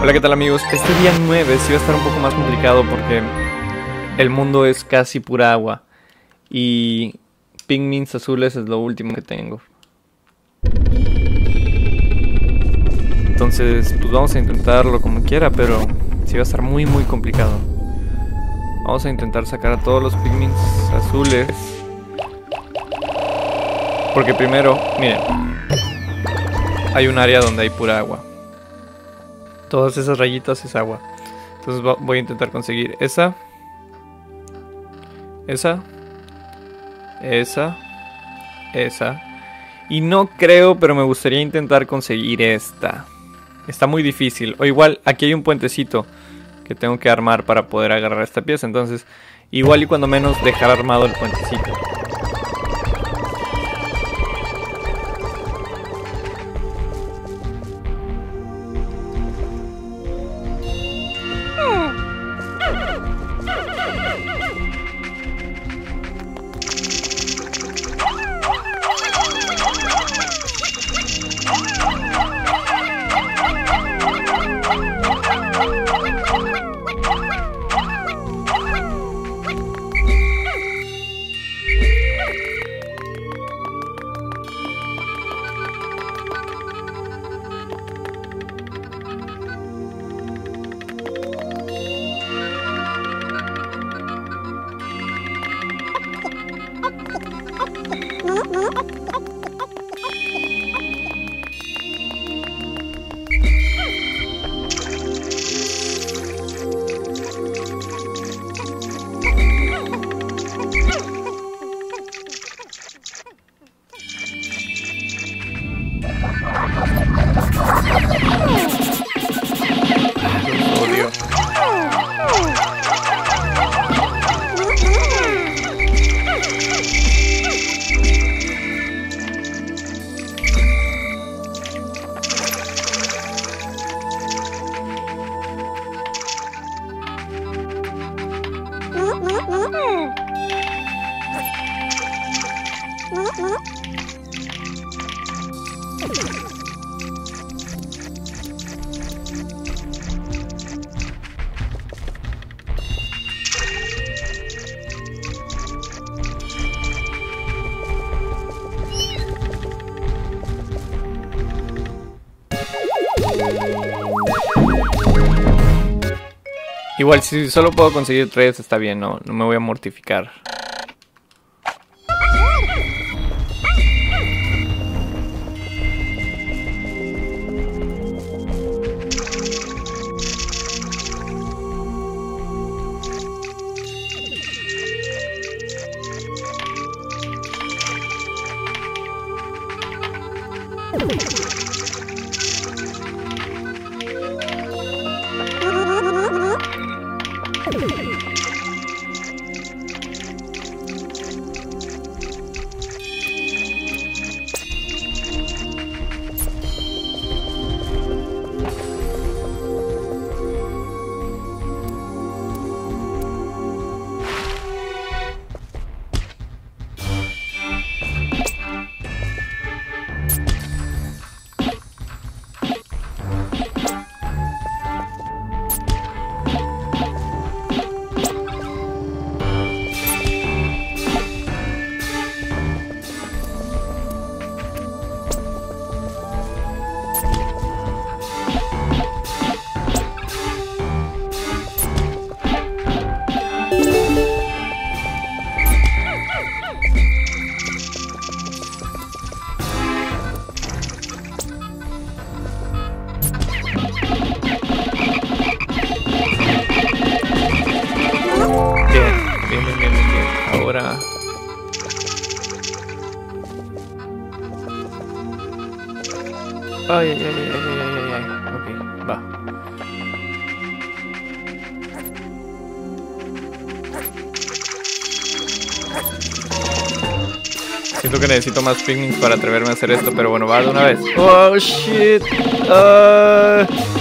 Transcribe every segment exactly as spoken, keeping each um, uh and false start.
Hola, ¿qué tal amigos? Este día nueve sí va a estar un poco más complicado porque el mundo es casi pura agua y pigments azules es lo último que tengo. Entonces, pues vamos a intentarlo como quiera, pero sí va a estar muy muy complicado. Vamos a intentar sacar a todos los pigments azules. Porque primero, miren, hay un área donde hay pura agua. Todas esas rayitas es agua. Entonces voy a intentar conseguir esa. Esa. Esa. Esa. Y no creo, pero me gustaría intentar conseguir esta. Está muy difícil. O igual, aquí hay un puentecito que tengo que armar para poder agarrar esta pieza. Entonces, igual y cuando menos dejar armado el puentecito. Igual, si solo puedo conseguir tres, está bien, no, no me voy a mortificar. Ay, ay, ay, ay, ay, ay, ay, ok, va. Siento que necesito más pigments para atreverme a hacer esto, pero bueno, va de una vez. Oh, shit. Uh...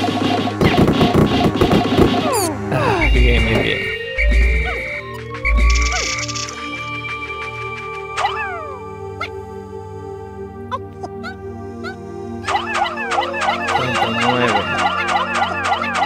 Ah, bien, bien, bien. treinta y nueve.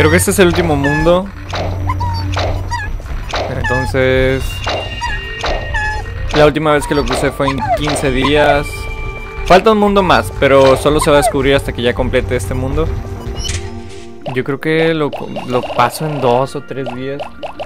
Creo que este es el último mundo. Entonces... La última vez que lo crucé fue en quince días. Falta un mundo más, pero solo se va a descubrir hasta que ya complete este mundo. Yo creo que lo, lo paso en dos o tres días.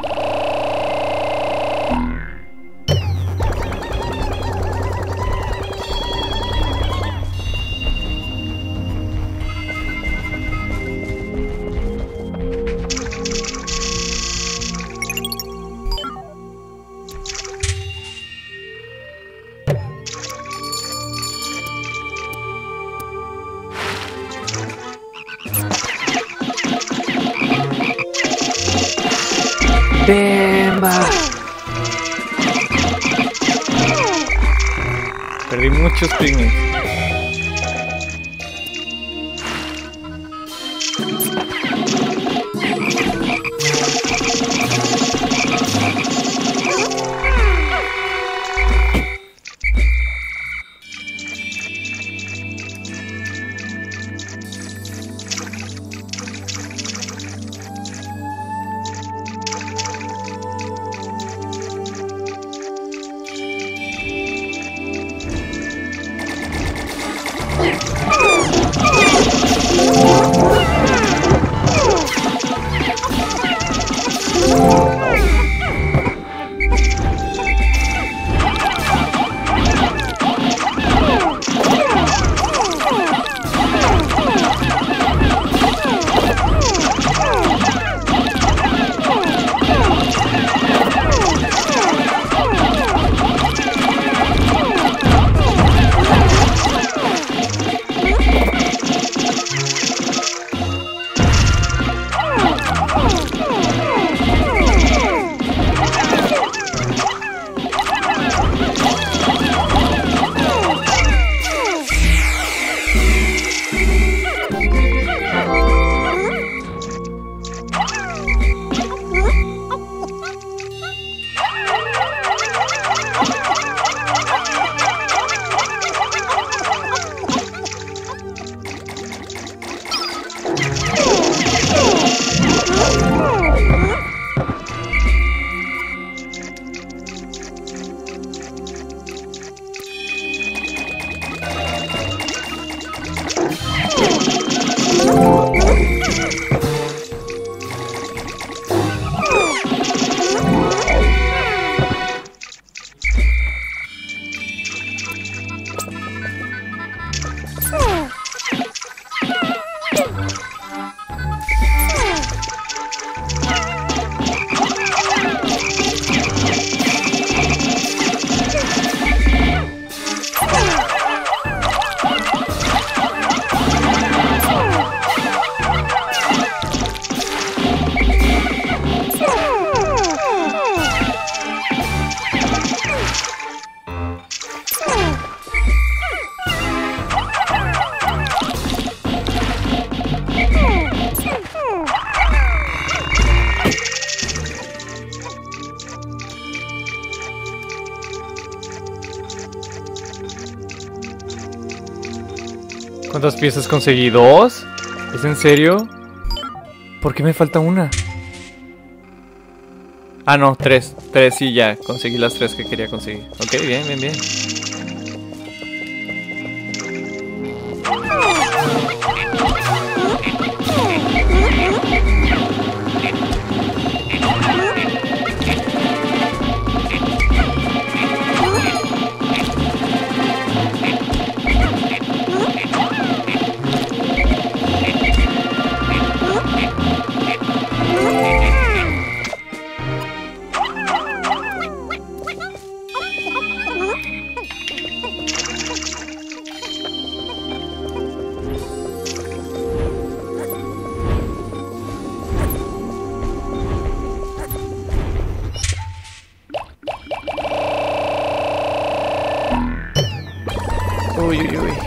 ¡Bemba! Perdí muchos pigments. ¿Cuántas piezas conseguí? ¿Dos? ¿Es en serio? ¿Por qué me falta una? Ah, no, tres. Tres, sí, ya. Conseguí las tres que quería conseguir. Ok, bien, bien, bien. Uy, uy, uy.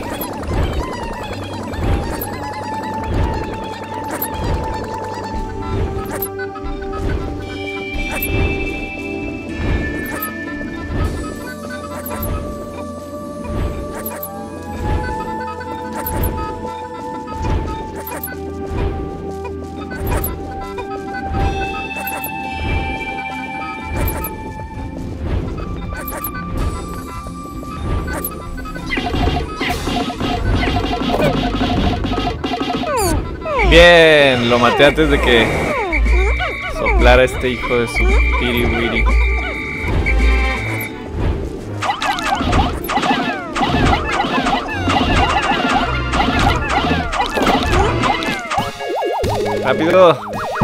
Bien, lo maté antes de que soplara este hijo de su piri wiri. ¡Rápido!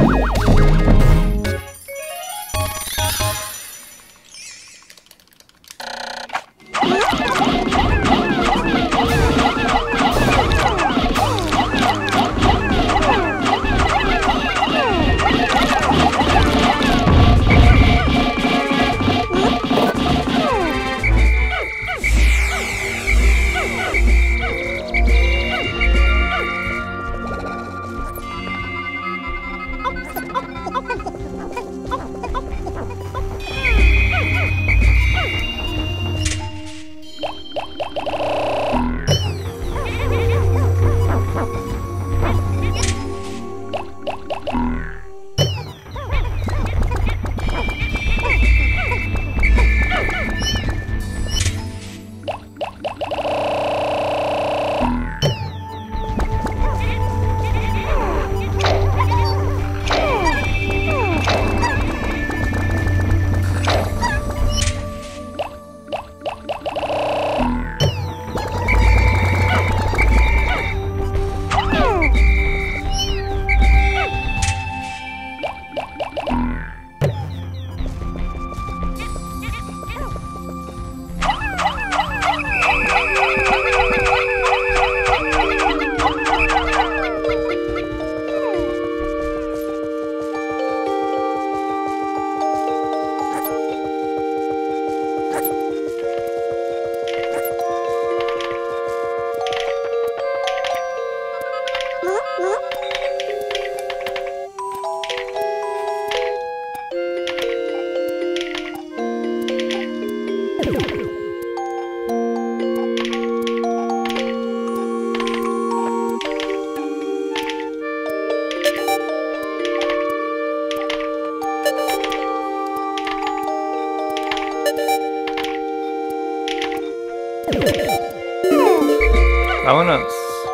Vámonos.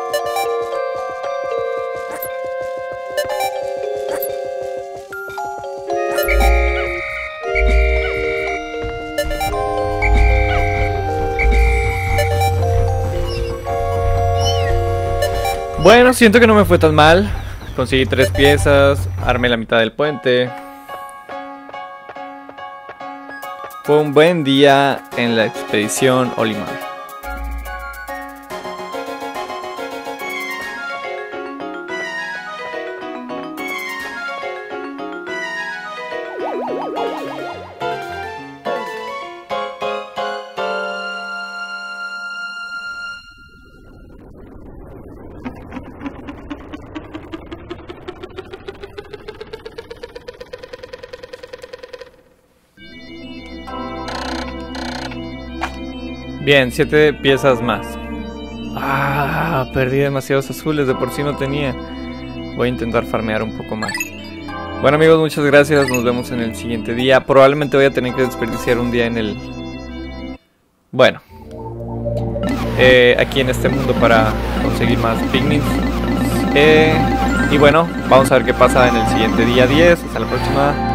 Bueno, siento que no me fue tan mal. Conseguí tres piezas, armé la mitad del puente. Fue un buen día en la expedición Olimar. Bien, siete piezas más. Ah, perdí demasiados azules, de por sí no tenía. Voy a intentar farmear un poco más. Bueno amigos, muchas gracias, nos vemos en el siguiente día. Probablemente voy a tener que desperdiciar un día en el... Bueno eh, aquí en este mundo para conseguir más pigments. eh, Y bueno, vamos a ver qué pasa en el siguiente día diez. Hasta la próxima.